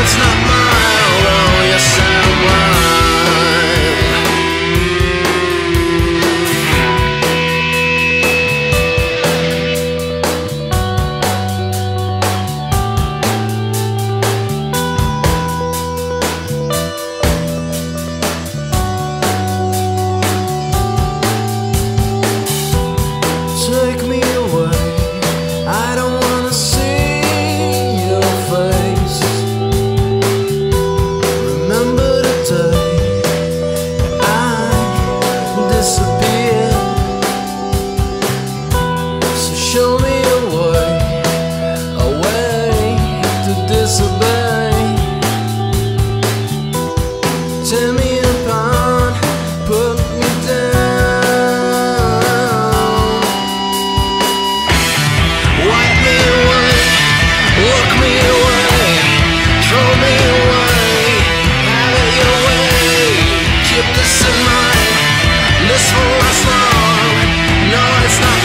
it's not mine. Oh, yes, I'm mine. Take me away, I don't wanna see your face. Remember the day I disappeared. So show me a way to disobey. Tear me apart, put me down. Wipe me away, look me away, throw me away, have it your way. Keep this in mind, this won't last long. No, it's not